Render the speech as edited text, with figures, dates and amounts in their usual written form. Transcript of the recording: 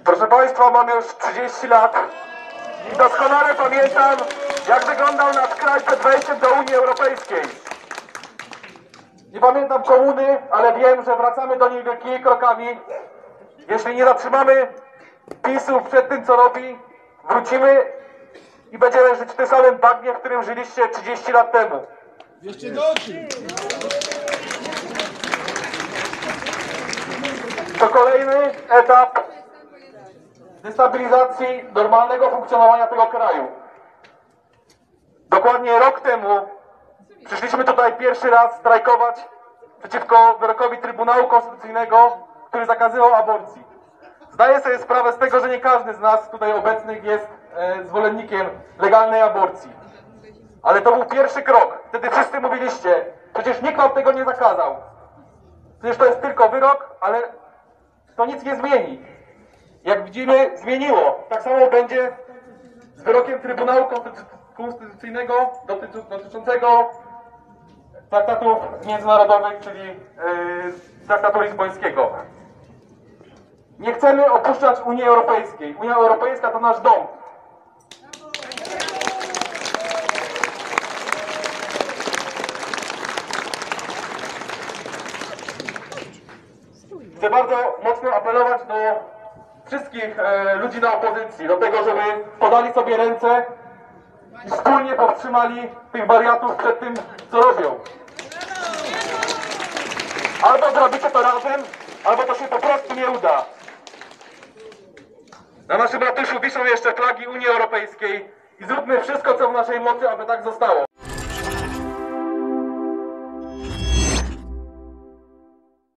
Proszę Państwa, mam już 30 lat i doskonale pamiętam, jak wyglądał nasz kraj przed wejściem do Unii Europejskiej. Nie pamiętam komuny, ale wiem, że wracamy do niej wielkimi krokami. Jeśli nie zatrzymamy PiS-u przed tym, co robi, wrócimy i będziemy żyć w tym samym bagnie, w którym żyliście 30 lat temu. Jeszcze doci! To kolejny etap destabilizacji normalnego funkcjonowania tego kraju. Dokładnie rok temu przyszliśmy tutaj pierwszy raz strajkować przeciwko wyrokowi Trybunału Konstytucyjnego, który zakazywał aborcji. Zdaję sobie sprawę z tego, że nie każdy z nas tutaj obecnych jest zwolennikiem legalnej aborcji. Ale to był pierwszy krok. Wtedy wszyscy mówiliście, przecież nikt wam tego nie zakazał. Przecież to jest tylko wyrok, ale to nic nie zmieni. Jak widzimy, zmieniło. Tak samo będzie z wyrokiem Trybunału Konstytucyjnego dotyczącego traktatów międzynarodowych, czyli traktatu lizbońskiego. Nie chcemy opuszczać Unii Europejskiej. Unia Europejska to nasz dom. Chcę bardzo mocno apelować do wszystkich ludzi na opozycji, do tego, żeby podali sobie ręce i wspólnie powstrzymali tych wariatów przed tym, co robią. Albo zrobicie to razem, albo to się po prostu nie uda. Na naszym ratuszu wiszą jeszcze flagi Unii Europejskiej i zróbmy wszystko, co w naszej mocy, aby tak zostało.